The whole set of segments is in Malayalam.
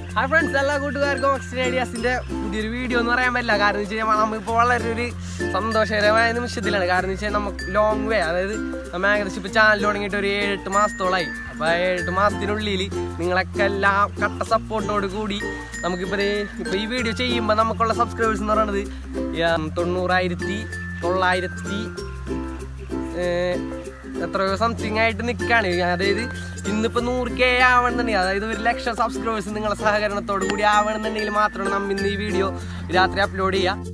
Hi friends, all good to go. Australia's പുതിയൊരു വീഡിയോ എന്ന് പറയാൻ പറ്റില്ല. കാരണം വെച്ച് കഴിഞ്ഞാൽ നമ്മളിപ്പോൾ വളരെ ഒരു സന്തോഷകരമായ നിമിഷത്തിലാണ്. കാരണം വെച്ച് കഴിഞ്ഞാൽ നമുക്ക് ലോങ് വേ, അതായത് നമ്മൾ ഏകദേശം ഇപ്പോൾ ചാനൽ തുടങ്ങിയിട്ട് ഒരു 7-8 മാസത്തോളമായി. അപ്പോൾ 7-8 മാസത്തിനുള്ളിൽ നിങ്ങളൊക്കെ എല്ലാം കട്ട സപ്പോർട്ടോട് കൂടി നമുക്കിപ്പോൾ ഈ വീഡിയോ ചെയ്യുമ്പോൾ നമുക്കുള്ള സബ്സ്ക്രൈബേഴ്സ് എന്ന് പറയുന്നത് 90,900 എത്രയോ സംതിങ് ആയിട്ട് നിൽക്കുകയാണ്. അതായത് ഇന്നിപ്പോൾ 100K ആവണമെന്നുണ്ടെങ്കിൽ, അതായത് 1,00,000 സബ്സ്ക്രൈബേഴ്സ് നിങ്ങളെ സഹകരണത്തോടു കൂടി ആവണമെന്നുണ്ടെങ്കിൽ മാത്രമാണ് നമ്മൾ ഇന്ന് ഈ വീഡിയോ രാത്രി അപ്ലോഡ് ചെയ്യുക.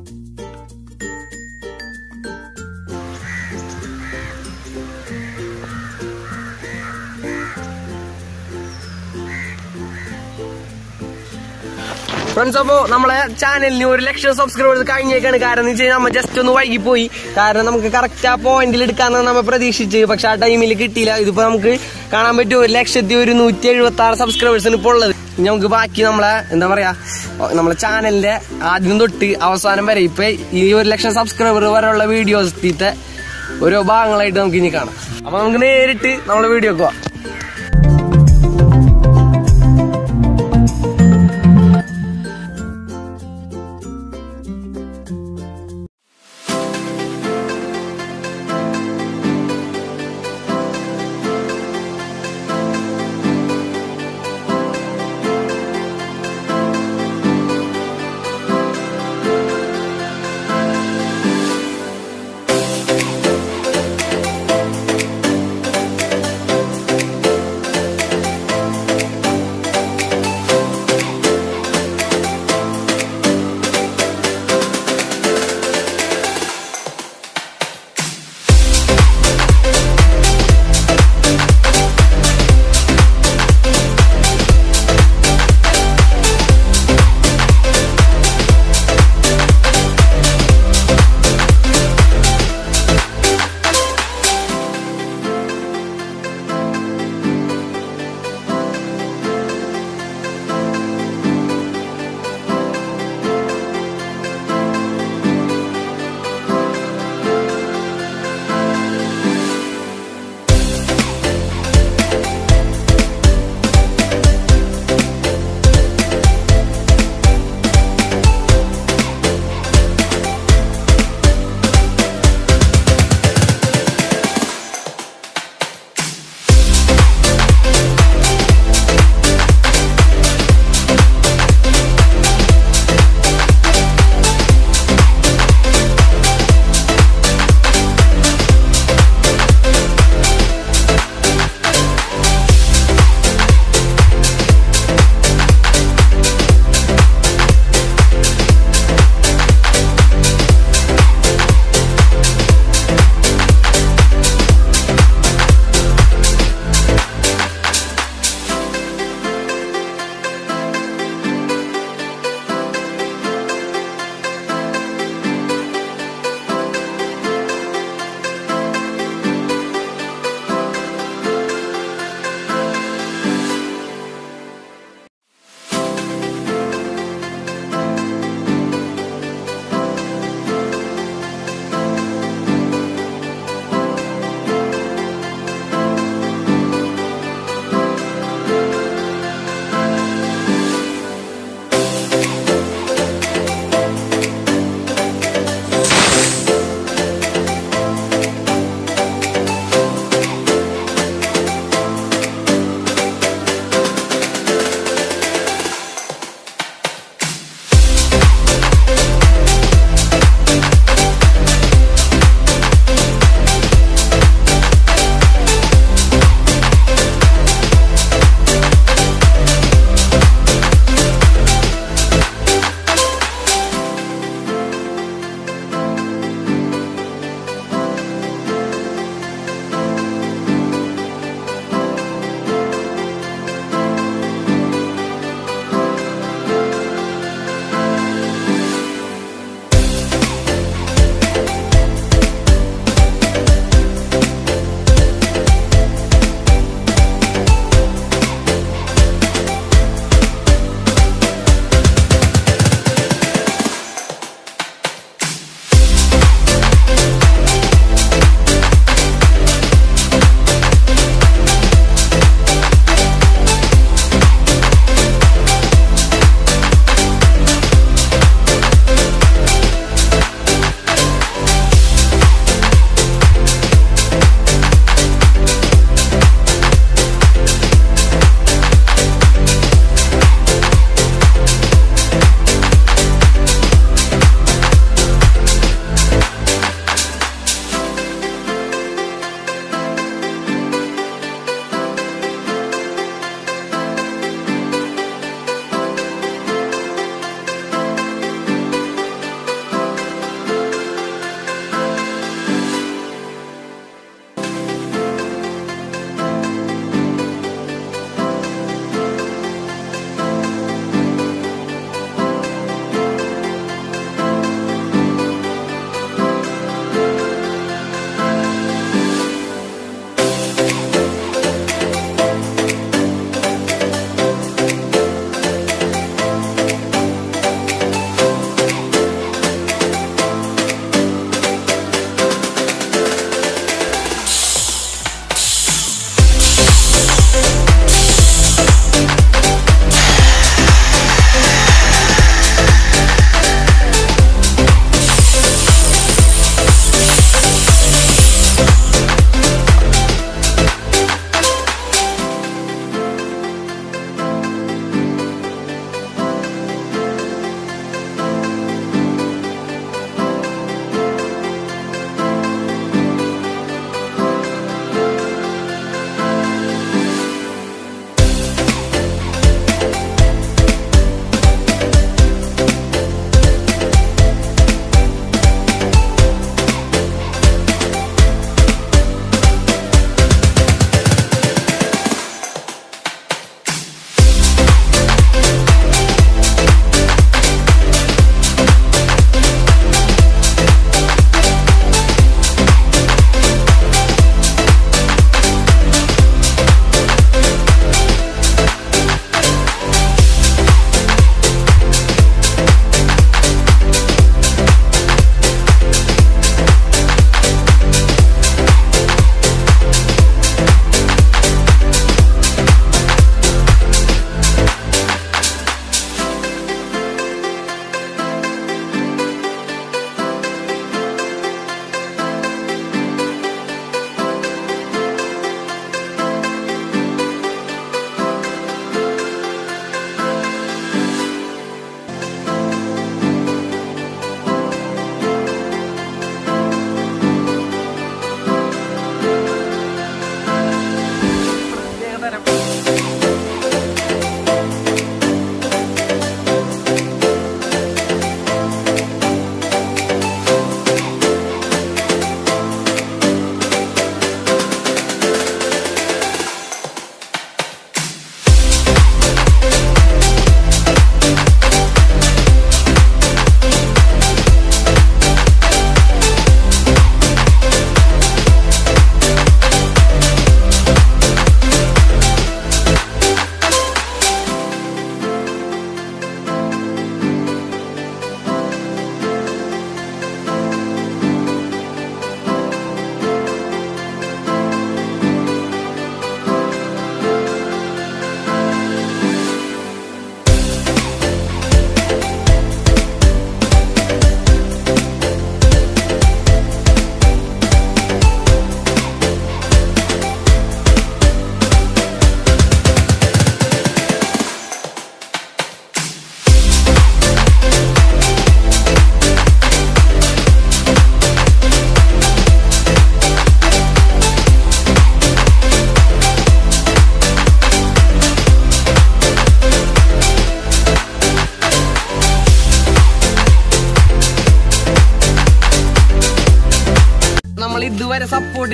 ഫ്രണ്ട്സ്, അപ്പോൾ നമ്മളെ ചാനലിന് 1,00,000 സബ്സ്ക്രൈബേഴ്സ് കഴിഞ്ഞേക്കാണ്. കാരണം എന്ന് വെച്ച് കഴിഞ്ഞാൽ നമ്മൾ ജസ്റ്റ് ഒന്ന് വൈകിപ്പോയി. കാരണം നമുക്ക് കറക്റ്റ് ആ പോയിന്റിൽ എടുക്കാന്നാണ് നമ്മൾ പ്രതീക്ഷിച്ച്. പക്ഷെ ആ ടൈമിൽ കിട്ടിയില്ല. ഇതിപ്പോൾ നമുക്ക് കാണാൻ പറ്റും 1,176 സബ്സ്ക്രൈബേഴ്സിന് ഇപ്പോൾ ഉള്ളത്. നമുക്ക് ബാക്കി നമ്മളെ എന്താ പറയാ, നമ്മളെ ചാനലിന്റെ ആദ്യം തൊട്ട് അവസാനം വരെ ഇപ്പൊ ഈ 1,00,000 സബ്സ്ക്രൈബർ വരെയുള്ള വീഡിയോസിന്റെ ഓരോ ഭാഗങ്ങളായിട്ട് നമുക്ക് ഇനി കാണാം. അപ്പൊ നമുക്ക് നേരിട്ട് നമ്മളെ വീഡിയോ പോവാം.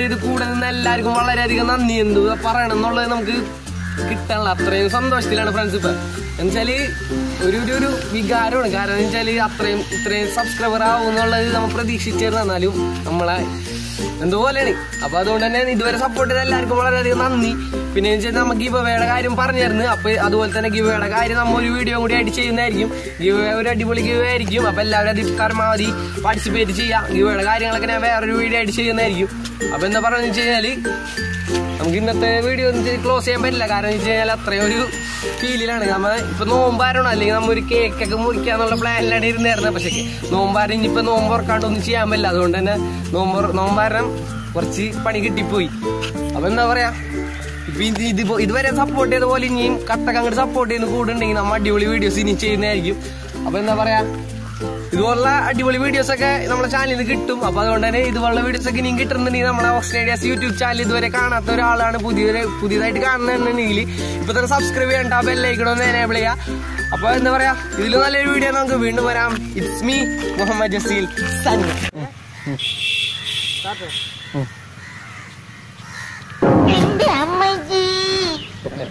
ചെയ്ത് കൂടെ നിന്ന് എല്ലാവർക്കും വളരെയധികം നന്ദി. എന്ത് പറയണം എന്നുള്ളത് നമുക്ക് കിട്ടാനുള്ള അത്രയും സന്തോഷത്തിലാണ് ഫ്രണ്ട്സ്. ഇപ്പൊ എന്നുവെച്ചാല് ഒരു വികാരമാണ്. കാരണം എന്ന് വെച്ചാല് ഇത്രയും സബ്സ്ക്രൈബർ ആവും എന്നുള്ളത് നമ്മൾ പ്രതീക്ഷിച്ചിരുന്നാലും നമ്മളെ എന്തുപോലെയാണ്. അപ്പൊ അതുകൊണ്ട് തന്നെ ഇതുവരെ സപ്പോർട്ട് ചെയ്ത എല്ലാവർക്കും വളരെയധികം നന്ദി. പിന്നെ നമുക്ക് ഗിവ്അവേയുടെ കാര്യം പറഞ്ഞിരുന്നു. അപ്പൊ അതുപോലെ തന്നെ ഗിവ്അവേയുടെ കാര്യം നമ്മൾ ഒരു വീഡിയോ കൂടി ആയിട്ട് ചെയ്യുന്നതായിരിക്കും. ഗിവ്അവേ ഒരു അടിപൊളി ഗിവ്അവേ ആയിരിക്കും. അപ്പൊ എല്ലാവരും അതിൽ പരമാവധി പാർട്ടിസിപ്പേറ്റ് ചെയ്യാം. ഗിവ്അവേയുടെ കാര്യങ്ങളൊക്കെ ഞാൻ വേറൊരു വീഡിയോ ആയിട്ട് ചെയ്യുന്നതായിരിക്കും. അപ്പൊ എന്താ പറയുക വെച്ച് കഴിഞ്ഞാല് നമുക്ക് ഇന്നത്തെ വീഡിയോ ക്ലോസ് ചെയ്യാൻ പറ്റില്ല. കാരണം എന്ന് വെച്ച് കഴിഞ്ഞാൽ അത്രയും ഒരു ഫീലിലാണ്. നമ്മൾ ഇപ്പൊ നോമ്പാരണം, അല്ലെങ്കിൽ നമ്മ ഒരു കേക്കൊക്കെ മുറിക്കാന്നുള്ള പ്ലാനിലാണ് ഇരുന്നായിരുന്നത്. പക്ഷേ നോമ്പാരം ഇനിയിപ്പോ നോമ്പ് ഉറക്കാണ്ടൊന്നും ചെയ്യാൻ പറ്റില്ല. അതുകൊണ്ട് തന്നെ നോമ്പാരം കുറച്ച് പണി കിട്ടിപ്പോയി. അപ്പൊ എന്താ പറയാ, ഇപ്പൊ ഇതുവരെ സപ്പോർട്ട് ചെയ്ത പോലെ ഇനിയും കട്ടക്ക് അങ്ങോട്ട് സപ്പോർട്ട് ചെയ്യുന്ന കൂടെ ഉണ്ടെങ്കിൽ നമ്മൾ അടിപൊളി വീഡിയോസ് ഇനി ചെയ്യുന്നതായിരിക്കും. അപ്പൊ എന്താ പറയാ, ഇതുപോലുള്ള അടിപൊളി വീഡിയോസ് ഒക്കെ നമ്മുടെ ചാനലിൽ കിട്ടും. അപ്പൊ അതുകൊണ്ട് തന്നെ ഇതുപോലുള്ള വീഡിയോസ് ഒക്കെ ഇനിയും കിട്ടുന്നുണ്ടെങ്കിൽ നമ്മുടെ ഓക്സിജൻ ഐഡിയാസ് യൂട്യൂബ് ചാനൽ ഇതുവരെ കാണാത്ത ഒരാളാണ് പുതിയതായിട്ട് കാണുന്നുണ്ടെങ്കിൽ ഇപ്പൊ തന്നെ സബ്സ്ക്രൈബ് ചെയ്യണ്ട, ബെല്ലൈക്കണമെന്ന് എനേബിൾ ചെയ്യാം. അപ്പൊ എന്താ പറയാ, ഇതിലും നല്ലൊരു വീഡിയോ നമുക്ക് വീണ്ടും വരാം. It's me Muhammad Jaseel.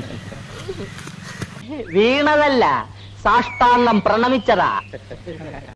വീണതല്ല, സാഷ്ടാംഗം പ്രണമിച്ചതാ.